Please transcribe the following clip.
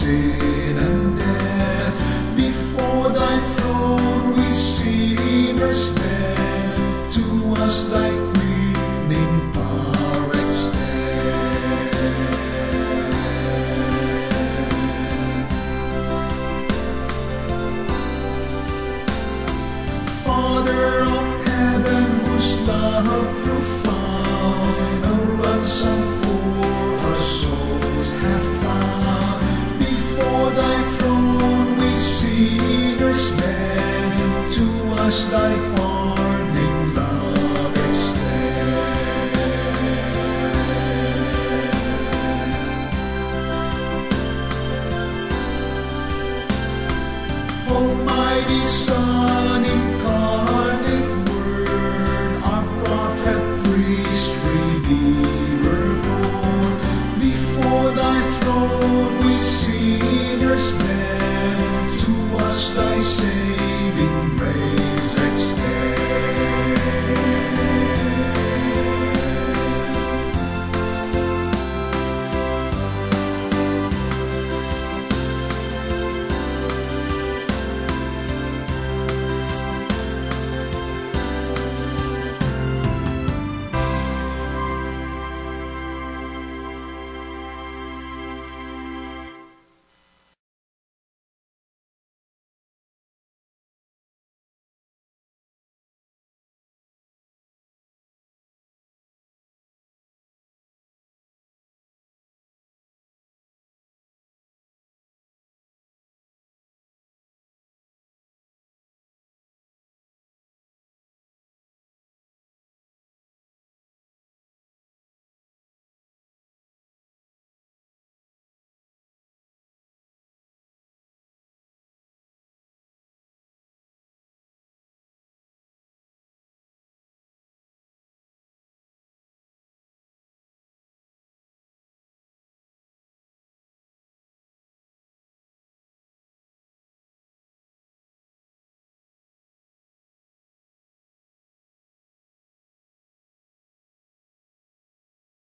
sin and death. Before thy throne we sinners bend, to us thy quickening power extend. Father of heaven, whose love profound a ransom for our souls have found, before thy throne we sinners bend, to us thy pard'ning love extend. Almighty Son, incarnate,